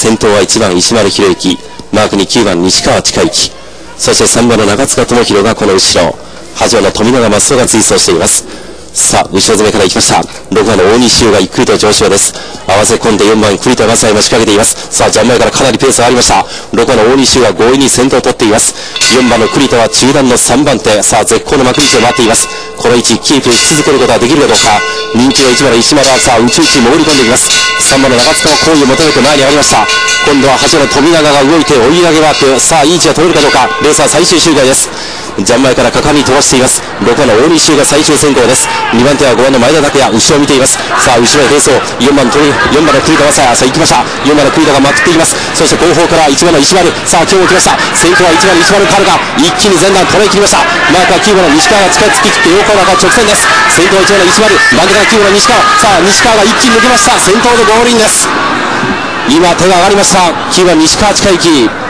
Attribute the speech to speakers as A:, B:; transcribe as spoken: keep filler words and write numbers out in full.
A: 先頭はいちばん石丸博之、マークにきゅうばん西川親之、そしてさんばんの中塚智弘がこの後ろ、波状の富永益夫が追走しています。さあ後ろ詰めから行きました。ろくばんの大西優がゆっくりと上昇です。合わせ込んでよんばん栗田正也も仕掛けています。さあジャン前からかなりペースがありました。ろくばんの大西優が強引に先頭を取っています。よんばんの栗田は中段のさんばん手、さあ絶好の幕道を待っています。この位置キープし続けることができるかどうか。人気のいちばんの石丸はさあ内々に潜り込んでいます。さんばんの長塚は好意を求めて前に上がりました。今度は橋の富永が動いて追い上げワーク、さあいい位置が取れるかどうか。レースは最終周回です。ジャン前から果敢に飛ばしています。ろくばんの大西優が最終先行です。にばん手はごばんの前田拓也、後ろを見ています。さあ後ろへ並走、よんばんのよんばんの栗田正也、さあ行きました。よんばんの栗田がまくっていきます。そして後方からいちばんの石丸、さあ今日も来ました。先頭はいちばんの石丸カルが一気に前段捉え切りました。マークはきゅうばんの西川が近づき切って横中直線です。先頭はいちばんの石丸、真ん中からきゅうばんの西川、さあ西川が一気に抜けました。先頭でゴールインです。今手が上がりました。きゅうばん西川親之。